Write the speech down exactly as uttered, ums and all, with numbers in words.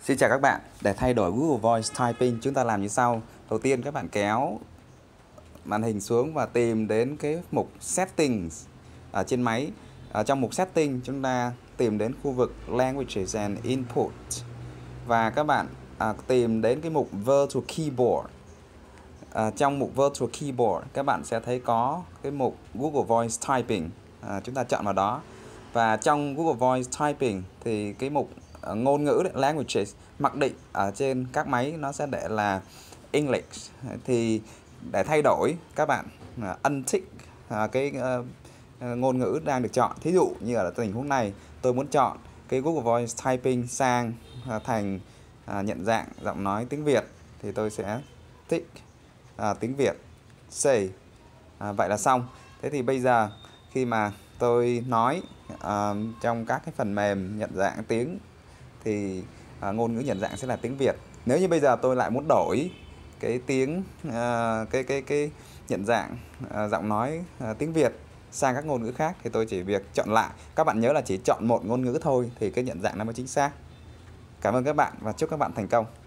Xin chào các bạn. Để thay đổi Google Voice Typing chúng ta làm như sau. Đầu tiên các bạn kéo màn hình xuống và tìm đến cái mục Settings ở trên máy. Ở trong mục Setting chúng ta tìm đến khu vực Languages and Input và các bạn à, tìm đến cái mục Virtual Keyboard. À, trong mục Virtual Keyboard các bạn sẽ thấy có cái mục Google Voice Typing. À, chúng ta chọn vào đó. Và trong Google Voice Typing thì cái mục uh, ngôn ngữ đấy, Languages mặc định ở trên các máy nó sẽ để là English. Thì để thay đổi các bạn uh, untick uh, cái uh, uh, ngôn ngữ đang được chọn. Thí dụ như ở tình huống này tôi muốn chọn cái Google Voice Typing sang uh, thành uh, nhận dạng giọng nói tiếng Việt thì tôi sẽ tick uh, tiếng Việt say. Uh, vậy là xong. Thế thì bây giờ khi mà tôi nói uh, trong các cái phần mềm nhận dạng tiếng thì uh, ngôn ngữ nhận dạng sẽ là tiếng Việt. Nếu như bây giờ tôi lại muốn đổi cái tiếng uh, cái cái cái nhận dạng uh, giọng nói uh, tiếng Việt sang các ngôn ngữ khác thì tôi chỉ việc chọn lại. Các bạn nhớ là chỉ chọn một ngôn ngữ thôi thì cái nhận dạng nó mới chính xác. Cảm ơn các bạn và chúc các bạn thành công.